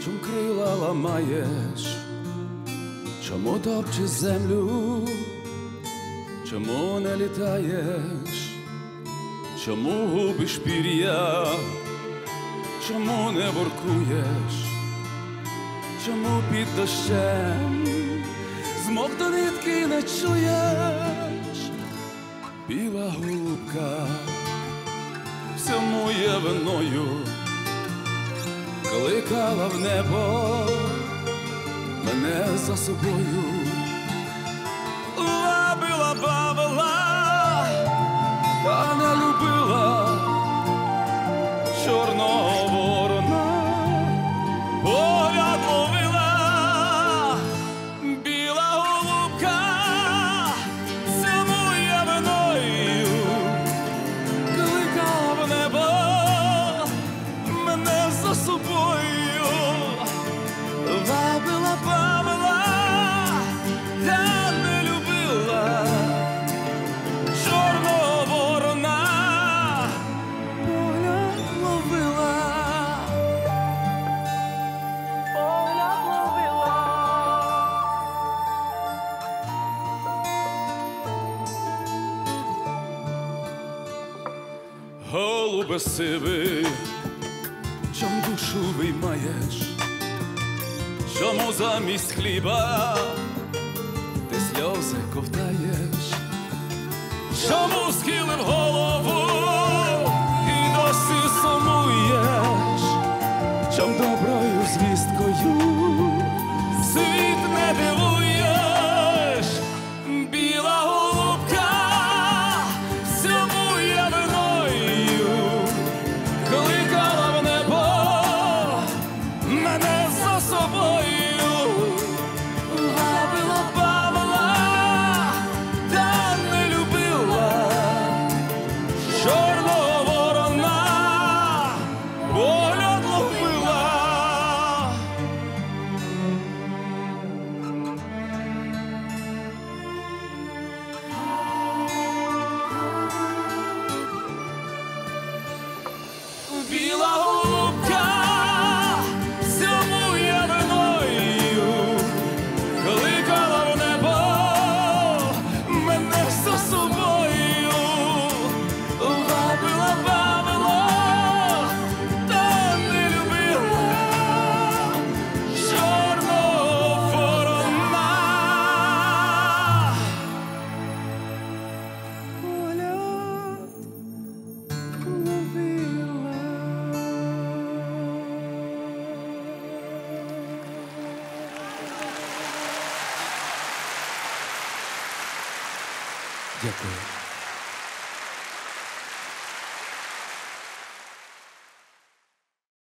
Чом крила ламаєш, чому топчеш землю, чому не літаєш, чому губиш пір'я, чому не воркуєш, чому під дощем змок до нитки не чуєш? Біла голубка всьому є виною, кликала в небо мене за собою, вабила, бавила, та не любила чорного ворона, погляд ловила. Біла голубка всьому є виною, кликала в небо мене за собою, вабила, бавила, та не любила чорного ворона, погляд ловила, погляд ловила. Голубе сивий, чом душу виймаєш, чому замість хліба ти сльози ковтаєш, чому схилив голову і досі сумуєш, чом доброю звісткою світ не дивуєш? Біла голубка всьому є виною, кликала в небо мене за собою, вабила, бавила, та не любила чорного ворона, погляд ловила. Біла голубка всьому є виною, кликала в небо мене за собою, вабила, бавила, та не любила чорного ворона, погляд ловила. Дякую.